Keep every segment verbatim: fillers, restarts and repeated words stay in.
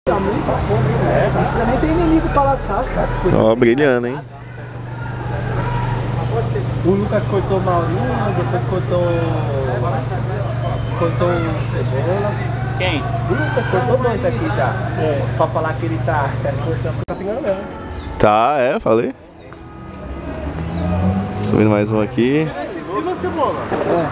É, não precisa nem ter inimigo pra laçar, cara. Ó, brilhando, hein? O Lucas cortou o Maurinho, depois cortou... Cortou o Cebola. Quem? O Lucas cortou dois aqui já. É. Pra falar que ele tá... Tá pegando mesmo. Tá, é, falei. Subindo mais um aqui. Ensina, Cebola.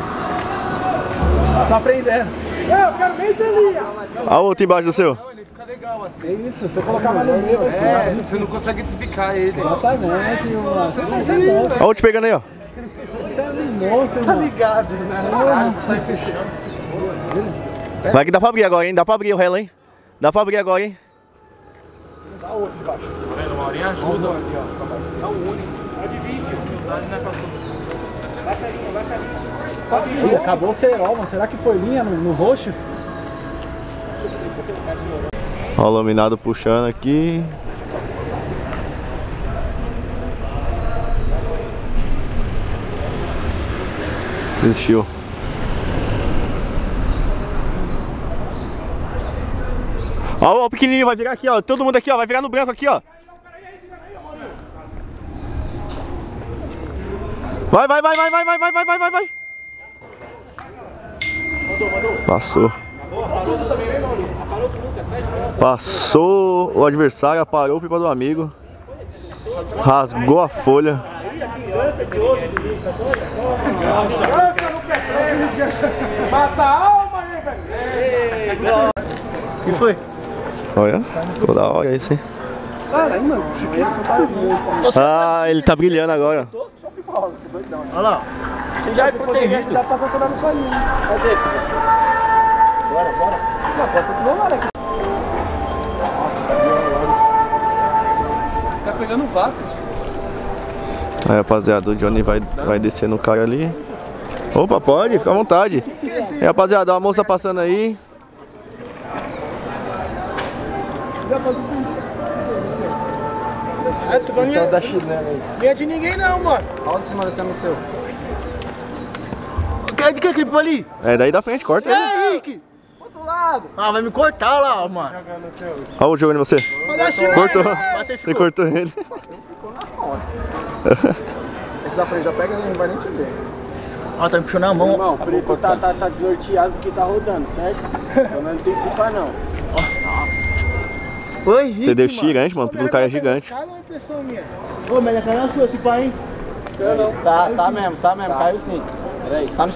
É. Tá aprendendo. É, eu quero bem ali. Olha o outro embaixo do seu. Ele fica legal assim. É isso, se você colocar mais no meio, vai É, você não consegue desbicar ele. Exatamente, mano. Você é monstro. Olha o outro pegando aí, ó. Você é monstro, tá ligado, né? Caralho, vou sair fechando que se for. Vai que dá pra abrir agora, hein? Dá pra abrir o relo, hein? Dá pra abrir agora, hein? Dá outro de baixo. O Maurinho ajuda. É o único. Pode vir, humildade não é pra todos. Baixa a linha, baixa a linha. Ih, acabou o cerol, mano. Será que foi linha no, no roxo? Ó o laminado puxando aqui. Desistiu. Ó, o pequenininho vai virar aqui, ó. Todo mundo aqui, ó. Vai virar no branco aqui, ó. Vai, vai, vai, vai, vai, vai, vai, vai, vai, vai, vai. Passou. Passou o adversário, parou o pipa do amigo. Rasgou a folha. Mata a alma, né, velho? O que foi? Olha, ficou da hora esse, hein? Caralho, mano, isso aqui é... Ah, ele tá brilhando agora. Olha lá. Você já é protegido. Dá pra estacionar no solinho. Cadê, Pisa? Bora, bora. Não, pode ter que levar aqui. Nossa, tá bem. Tá pegando o Vasco. Aí, rapaziada, o Johnny vai, vai descer no cara ali. Opa, pode, fica à vontade. E rapaziada, a moça passando aí. É, tu vai Então da chilena aí. Não é de ninguém não, mano. Aonde você manda esse no seu? De que clipe ali? É daí da frente, corta ele. É, Henrique! Outro lado. Ah, vai me cortar lá, mano. Olha o jogo em você. Cortou. Você cortou ele. Esse da frente já pega e não vai nem te ver. Ah, tá me puxando a mão. Não, o preto tá, tá, tá desorteado porque tá rodando, certo? Então não tem culpa não. Oi, Henrique, Você deu mano. gigante, mano. O pico do cara é gigante. Cada uma impressão minha. Ô, mas já caiu na sua, esse pai, hein? Eu não. Tá, tá mesmo, tá mesmo. Caiu sim. Peraí. Tá no...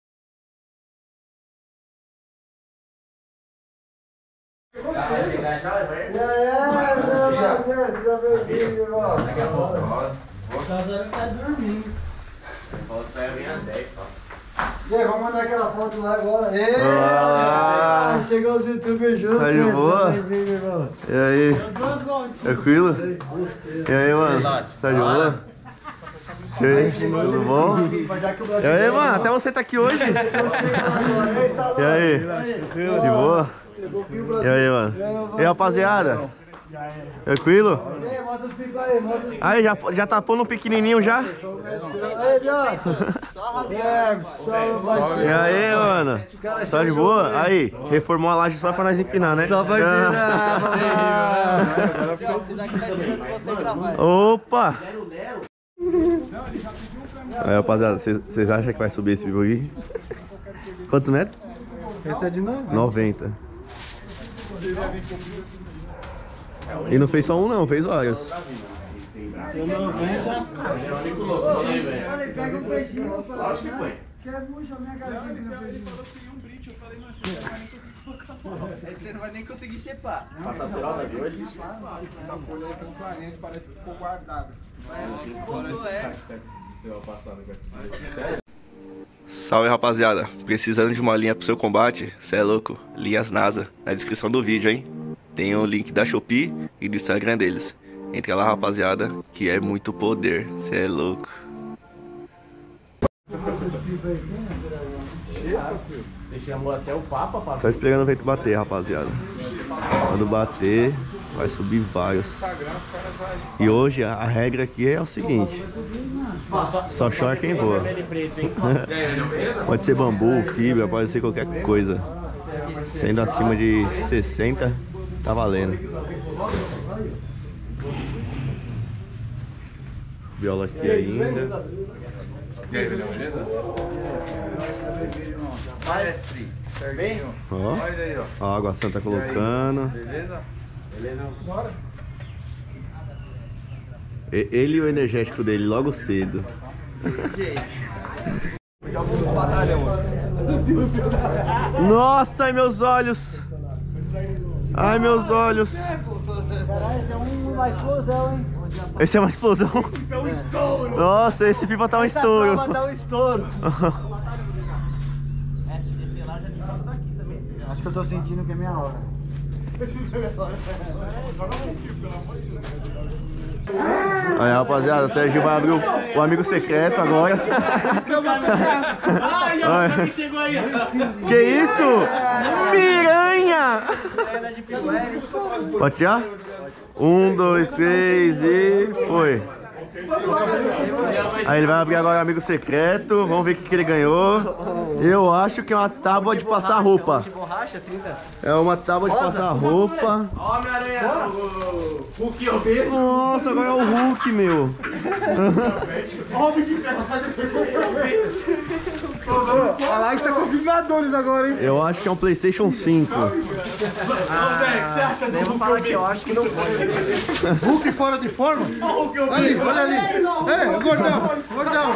E aí, vamos mandar aquela foto lá agora. Ei, Ah. chegou os youtubers juntos. Tá de boa? Irmão. E aí? Tranquilo? E aí, mano? Tá de boa? E aí? Tudo bom? E aí, mano? Até você tá aqui hoje? E aí? De boa? E aí, mano? E aí, rapaziada? Tranquilo? Mostra os picos aí, mostra os picos. Aí, já, já tá pondo um pequenininho já? Aí, Jota. É, salve, E aí, mano? Tá de boa? Aí, reformou a laje só pra nós empinar, né? Só vai virar, Opa! Aí, rapaziada, vocês acham que vai subir esse vídeo aqui? Quantos metros? Esse é de novo? noventa. E não fez só um não, fez vários. Pega o peixinho. Acho que foi. Aí você não vai nem conseguir chepar. Passar a serota de hoje? Essa folha aí com quarenta parece que ficou guardada. Salve, rapaziada, precisando de uma linha pro seu combate? Cê é louco? Linhas NASA, na descrição do vídeo, hein? Tem o link da Shopee e do Instagram deles. Entra lá, rapaziada, que é muito poder, cê é louco. Chamou até o Papa, Só esperando o vento bater, rapaziada. Quando bater, vai subir vários. E hoje a regra aqui é o seguinte: só chora quem voa. Pode ser bambu, fibra, pode ser qualquer coisa. Sendo acima de sessenta, Tá valendo. Viola aqui ainda. E aí, beleza? Mestre, cerveja? Ó, Olha aí, ó. ó, a Água Santa colocando. Beleza? Beleza? Bora. E- Ele e o energético dele logo cedo. Nossa, ai meus olhos. Ai meus olhos. Caralho, esse é um uma explosão, hein? Esse é uma explosão. Nossa, esse pipa tá um estouro. Essa prova dá um estouro. Acho que eu tô sentindo que é minha hora. Aí, rapaziada, o Sérgio vai abrir o, o amigo secreto agora. Ai, quem chegou aí? Que isso? Piranha! Pode tirar? Um, dois, três e foi. Aí ele vai abrir agora o amigo secreto. Vamos ver o que, que ele ganhou. Eu acho que é uma tábua de passar roupa. É uma tábua de passar roupa. Ó, Homem-Aranha, o Hulk obeso. Nossa, agora é o Hulk, meu. Homem de ferro, A Laís tá com os Vingadores agora, hein? Eu acho que é um PlayStation cinco. Ô, velho, o que você acha do Hulk obeso? Eu acho que não pode. Hulk fora de forma? Hulk obeso. Ali, olha ali. É, gordão, gordão.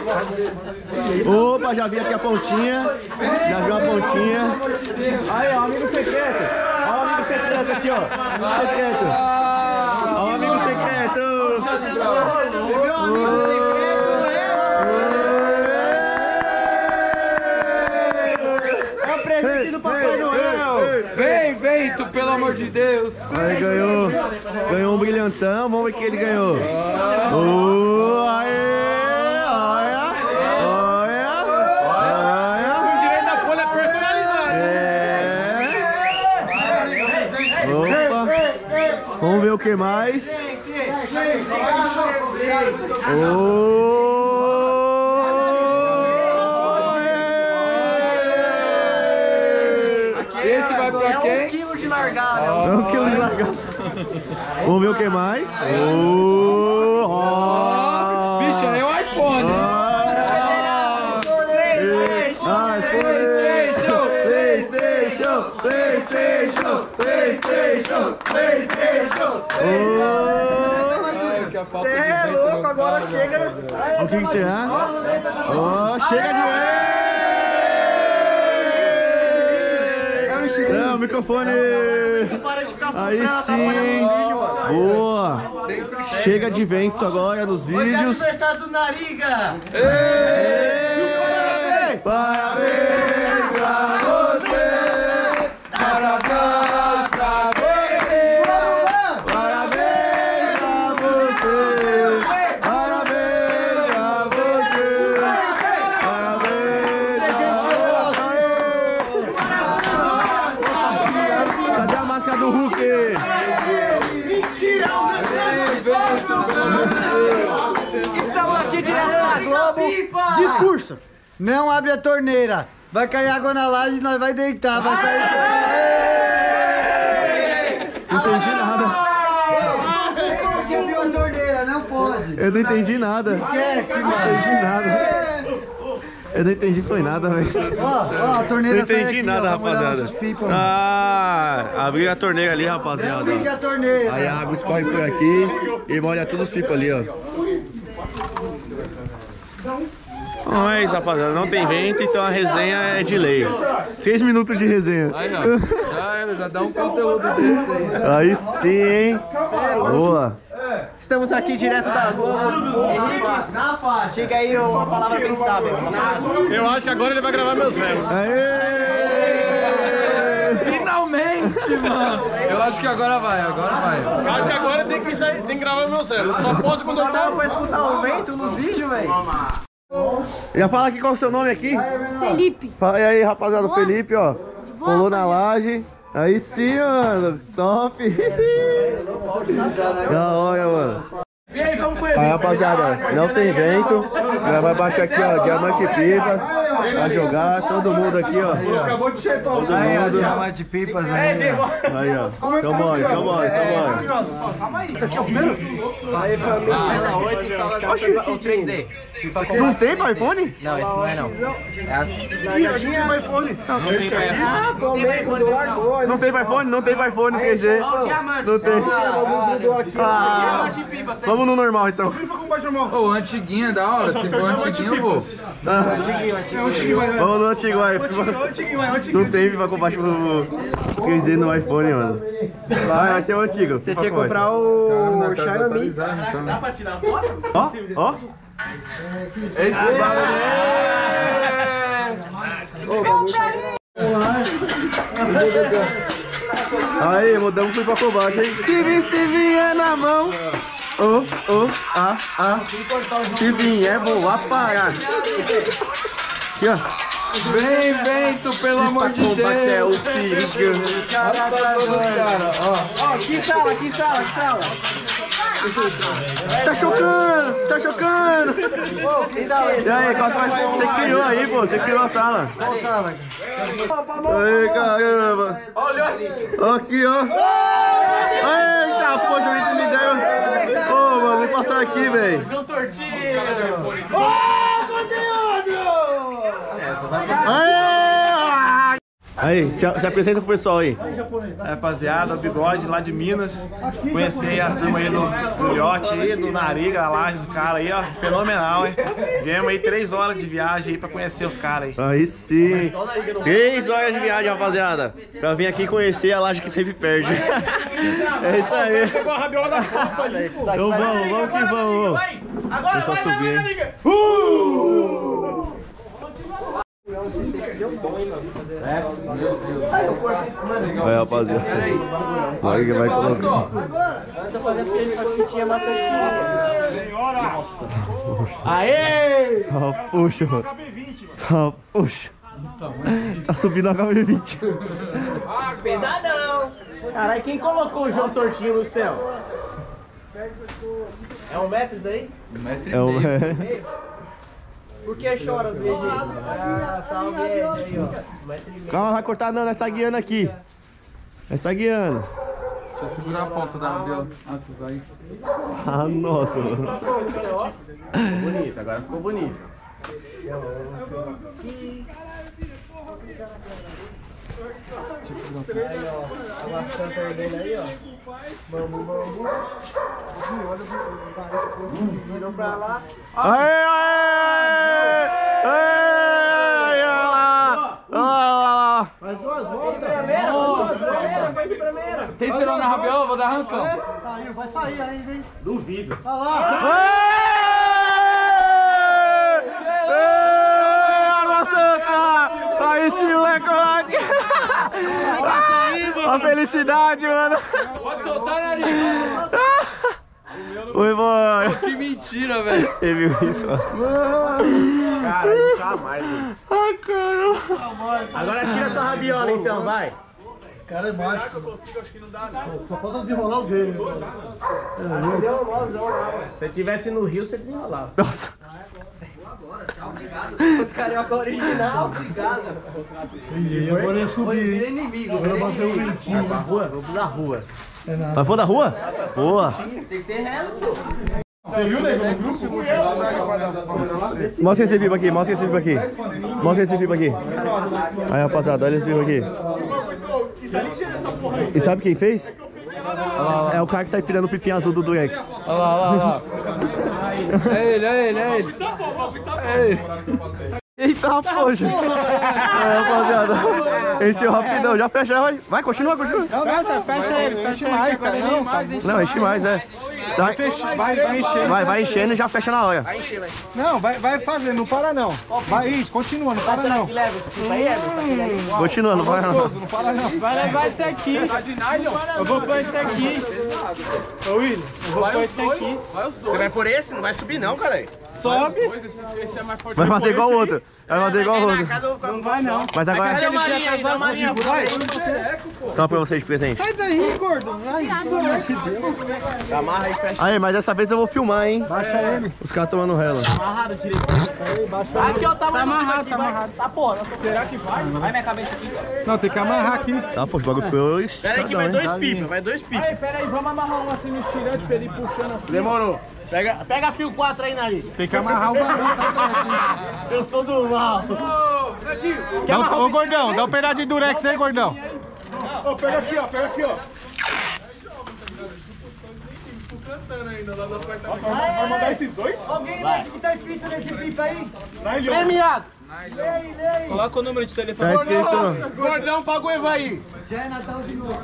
Opa, já vi aqui a pontinha. Já vi uma pontinha. Aí, ó, amigo secreto. Ó, o amigo secreto aqui, ó. Amigo secreto. Ó, o amigo secreto. É o presente do Papai Noel. Vem, vem, tu, pelo amor de Deus. Aí, ganhou. Ganhou um brilhantão. Vamos ver o que ele ganhou. Oh, aê. Vamos ver o que mais. Oh, Esse vai pra quem? É um quilo de largada. é um quilo de largada. Vamos ver o que mais. Oh, oh. Bicho, aí é o iPhone. Ah, PlayStation, PlayStation, PlayStation, PlayStation, PlayStation. Você é louco, agora chega. O que que será? Oh, chega de... É o microfone. Aí sim. Boa. Chega de vento agora nos Hoje é vídeos. aniversário do Nariga. Parabéns pra você. Parabéns pra você. Parabéns pra você. Parabéns pra você. Parabéns pra você. Cadê a máscara do Hulk? Estamos aqui direto da Globo. Discurso. Não abre a torneira. Vai cair água na laje e nós vai deitar. Vai sair. Não entendi nada. Porque abriu a torneira, não pode. Eu não entendi nada. Esquece, Não mano. entendi nada. Eu não entendi foi nada, velho. Ó, ó, a torneira Não sai entendi aqui, nada, ó, pra molhar rapaziada. nossos pipos. Ah, abriu a torneira ali, rapaziada. Abre a torneira. Aí a água escorre por aqui e molha todos os pipos ali, ó. Não é isso, rapaziada. Não tem vento, então a resenha é de lei. Três minutos de resenha. Aí, ó. Já era, já dá um conteúdo desse aí. Aí sim, hein? Boa. Estamos aqui direto da Globo. Na faixa. Chega aí uma palavra bem sábia. Eu acho que agora ele vai gravar meus velhos. Aê! Finalmente, mano. Eu acho que agora vai, agora vai. Eu acho que agora tem que, sair, tem que gravar meus velhos. Só posso quando eu Só dava tô. pra escutar o vento nos vídeos, velho. Já fala aqui qual é o seu nome aqui. Felipe. Fala aí, rapaziada, o Felipe, ó. Colou na laje. Aí sim, mano. Top. Da hora, mano. E aí, como foi? Aí, rapaziada, não tem vento. Já vai baixar aqui, ó, Diamante Pipas. Vai jogar, todo mundo aqui, ó. Acabou de chegar. Todo Aí, ó, mundo. diamante de pipas aí. Aí, ó. Cowboy, cowboy, cowboy. Calma aí. Isso aqui é o primeiro? Aí, família. Ah, oito o três D. Não tem pra iPhone? Não, esse não é não. É assim. Ih, acho que tem um iPhone. Esse é. Ah, tomei quando largou. Não tem pra iPhone? Não tem pra iPhone três D. Não tem. Ah, vamos no normal então. Ô, antiguinha da hora. Se for antiguinho, eu vou. Vamos no antigo aí. Não tem pra comprar tipo três D no iPhone, mano. Vai, vai ser o antigo. Você tinha que comprar o Xiaomi. Dá pra tirar foto? Ó, ó. Esse bagulho. Aí, mudamos fui pra combate, hein? Se vir, se vier na mão. Oh, oh, ah, ah. Se vier, vou aparar. Aqui, ó. Vem, vento, pelo amor de Deus. É o perigo. Olha pra todo cara, ó. Ó, que sala, que sala, que sala. Tá chocando, tá chocando. Que sala? E aí, qual que vai... Você criou aí, pô. Você criou a sala. Qual sala? Aí, caramba. Aqui, ó. Eita, poxa, eu me deram. Ô, mano, vem passar aqui, velho. João Tortinho. Aê! Aí, se, se apresenta pro pessoal aí. Rapaziada, o Bigode lá de Minas. Conheci a turma aí do, do Yacht aí, do Nariga, a laje do cara aí, ó. Fenomenal, hein? Viemos aí três horas de viagem aí pra conhecer os caras aí. Aí sim. Três horas de viagem, rapaziada. Pra vir aqui conhecer a laje que sempre perde. É isso aí. Pegou a rabiola da Copa ali. Então vamos, vamos que vamos. Agora Deixa eu vai, subir, vai, hein? vai, liga. Vai, rapaziada. Vai que vai colocar. Aê! Ah, puxa, mano. Ah, puxa. Tá subindo a H B vinte. Pesadão! Caralho, quem colocou o João Tortinho no céu? É um metro isso daí? Um metro e É o... meio. Por que chora às vezes? Ah, salve aí, ó. Um metro e meio. Calma, vai cortar não, nós tá guiando aqui. Nós tá guiando. Deixa eu segurar a ponta da rabiola. Ah, tu vai. Ah, nossa, mano. Bonito, agora ficou bonito. Aí, ó. A maçã perdendo aí, ó. Bambu, bambu. Virou pra lá. Aê, aê! Aê! Olha lá! Olha lá! Faz duas voltas. Primeira, duas voltas. Faz de primeira. Tem cerol na rabiola? Vou dar arrancão. Saiu, vai sair ainda, hein? Duvido. Olha lá. Aê! Água Santa! Aí sim, moleque! A felicidade, mano! Pode soltar, nariz. Oi, boy! Que mentira, velho. Você viu isso, mano? Cara, não tá mais, mano. Ai, caramba! Agora tira sua rabiola então, vai. Esse cara é mágico. Só falta desenrolar o dele. Deu um nozão lá, mano. Se você tivesse no Rio, você desenrolava. Nossa! Os carioca original. E agora ia subir, hein? Inimigo. Agora bateu o ventinho. Pra rua? Vamos na rua. É nada. Vai for da rua? Boa! Tem que ter reto, pô. Você viu, né? No grupo? Mostra esse pipa aqui, mostra esse pipa aqui. Mostra esse pipa aqui. Aí, rapaziada, olha esse pipa aqui. E sabe quem fez? É o cara que tá inspirando o pipinho azul do Durex. Olha lá, olha lá, olha lá. É ele, é ele, é ele. É ele. Eita, poxa! É, rapaziada. Encheu rapidão, já fecha, vai. Vai, continua, continua. Fecha, fecha ele, fecha mais, tá? Não, enche mais, é. Vai, Vai, vai encher. vai, vai enchendo e já fecha na hora. Não, vai, vai fazer, não para não. Vai isso, continua, não para não. Continua, não vai não. Não para não. Vai levar esse aqui. Eu vou pôr esse aqui. Ô, William, eu vou pôr esse aqui. Você vai por esse? Não vai subir não, cara. Sobe. Vai fazer igual o outro. Vai fazer igual o Rodo. Não vai não. Mas agora... Cadê a Marinha aí? Dá a Marinha, vai. Toma pra vocês de presente. Sai daí, gordo. Ai, Amarra aí, fecha. Aí, mas dessa vez eu vou filmar, hein? baixa ele. Os caras tomando rela. Amarrado direito. Aqui, ó, tá amarrado, tá amarrado. Tá porra. Será que vai? Vai minha cabeça aqui. Não, tem que amarrar aqui. Tá, pô, os bagulho ficou... Pera aí que vai dois pipas, vai dois pipas. Aí, pera aí, vamos amarrar um assim no estirante pra ele ir puxando assim. Demorou. Pega, pega fio quatro aí, Nari. Tem que amarrar o balão. Eu sou do mal. Dá, ô, gordão, dá um pedaço de durex aí, gordão. Ô, pega aqui, ó, pega aqui, ó. Nossa, vai mandar esses dois? Alguém lê o que tá escrito nesse pipa aí? Premiado. Lei, lei. Coloca o número de telefone. Tá escrito... Gordão, paga o Evaí. Já é Natal de novo.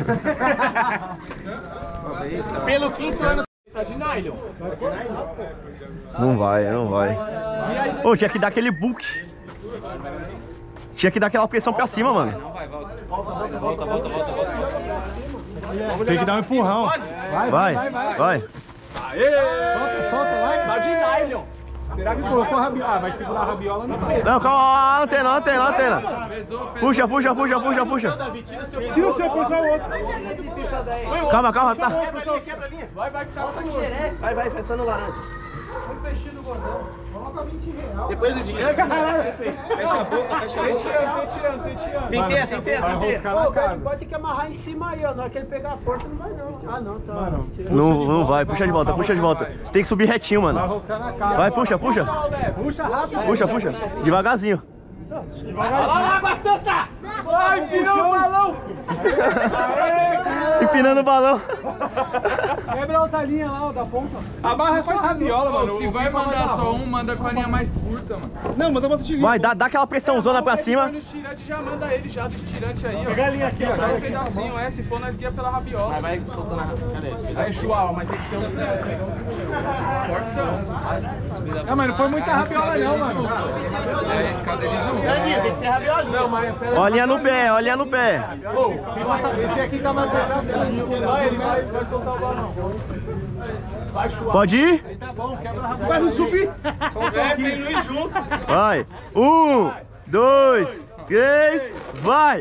Pelo quinto ano. Tá de nylon. Não vai, não vai. Ô, tinha que dar aquele book. Tinha que dar aquela pressão pra cima, mano. Volta, volta, volta, volta. Tem que dar um empurrão. Vai, vai, vai. Solta, solta, vai. Tá de nylon. Será que colocou a rabiola? Ah, vai segurar a rabiola? Não vai. Não, calma, antena, antena, antena. Puxa, puxa, puxa, puxa, puxa. Tira o seu, puxa o outro. Calma, calma, tá. Quebra a linha, quebra a linha. Vai, vai, ficar direto. Vai, vai, fechando o laranja. Foi peixinho do gordão. Coloca vinte reais. Depois do tirante, fecha a boca, fecha a boca. Penteia, penteia, penteia. Ô, velho, pode ter que amarrar em cima aí, ó. Na hora que ele pegar a força, não vai não. Ah, não, tá. Não, não vai, puxa de volta, puxa de volta. Tem que subir retinho, mano. Vai, puxa, puxa. Puxa rápido. Puxa, puxa. Devagarzinho. Olha lá, Água Santa! Vai, empinando o balão! Empinando o balão. Quebra a outra linha lá, ó, da ponta. Amarra só a rabiola, mano. Se vai mandar só um, manda com a linha mais curta, mano. Não, manda outro de Vai, dá, dá aquela pressãozona pra cima. No estirante, já manda ele já do estirante aí, ó. Pega a linha aqui, ó. Pega um pedacinho, é. Se for, nós guia pela rabiola. Vai, vai, soltando a... Cadê? Aí, Chual, mas tem que ser um... Fortão. Não, mas não põe muita rabiola não, mano. É arriscado ele junto. Tem que ser rabiola. Não, mas... Olhinha no pé, olhinha no pé. Esse aqui tá mais pesado. Vai, ele vai, vai soltar o balão. Vai, Chual. Pode ir? Tá bom, quebra a rabiola. Vai não subir. É, vem Luiz junto. Vai. Um, dois, três, vai.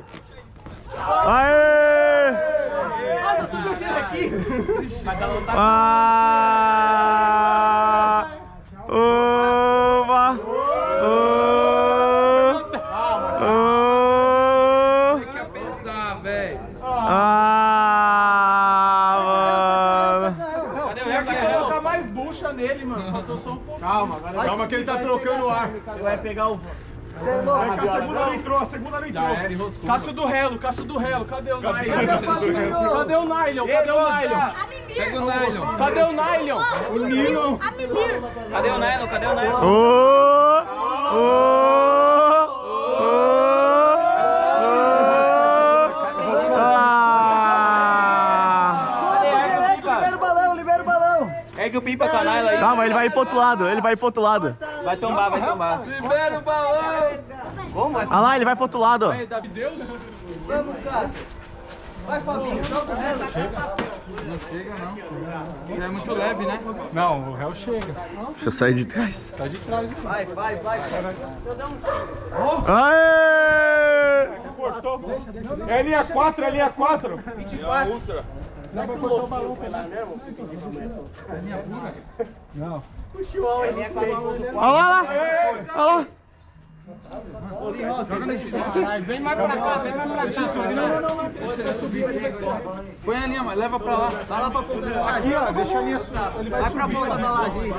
Aê! Olha, subiu aquele aqui. Ah! Oba! Oh! Tem que pensar, velho. Ah! Cadê o Tem que resto? colocar mais bucha nele, mano. Faltou só um pouco. Calma, calma que ele tá trocando o ar. Vai pegar o... Vai que a segunda não entrou, a segunda não entrou. Cássio do Relo, Cássio do Relo, cadê o nylon? Cadê o nylon? Cadê o nylon? Pega o nylon. Cadê o nylon? O nylon. Cadê o nylon? Cadê o nylon? Oh! Oh! Oh! Ah! Libera o balão, libera o balão. Pega o pipa com a nylon aí. Calma, ele vai ir pro outro lado, ele vai ir pro outro lado. Vai tombar, vai tombar. Libera o balão. Olha lá, ele vai pro outro lado. Aí, Davi Deus? Vamos, Cássio. Vai, Fabinho, joga o réu. Não chega, não. Você é muito leve, né? Não, o réu chega. Deixa eu sair de trás. Sai de trás. Vai, vai, vai. Aê! Cortou. É linha quatro, é linha quatro. vinte e quatro. Ultra. Vai cortar o balão pra lá. Não. Olha lá, olha lá. Joga no estirante. Vem mais pra cá, vem mais pra cá. Põe a linha, mas leva pra lá. Vai lá pra ponta da laje. Aqui, ó, deixa a linha subir. Ele vai Vai pra subir. ponta da laje.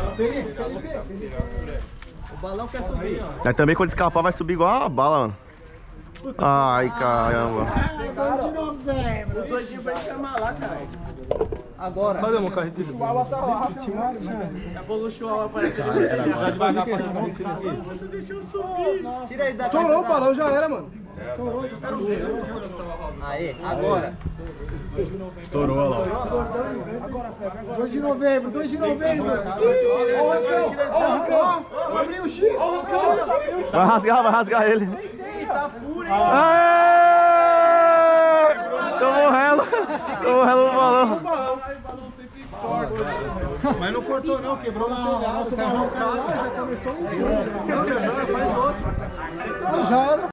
O balão quer subir. Aí também quando escapar vai subir igual uma bala, mano. Ai, caramba. Os dois dias vai chamar lá, cara. Agora. Cadê meu carro? O Chihuahua tá lá. Daqui a pouco o Chihuahua aparece. Já devagar pra cima. Tira aí da Estourou o balão, já era, mano. Aí, agora. Estourou lá. dois de novembro, dois de novembro. Ô, Rancão! Ô, Rancão! Abriu o X! Ô, Rancão! Vai rasgar, vai rasgar ele. Tá fúria. Aê! Tô morrendo. Tô morrendo no balão. Mas não cortou não, quebrou na nossa barrão. Já começou um. Não, já já, faz outro. Já era.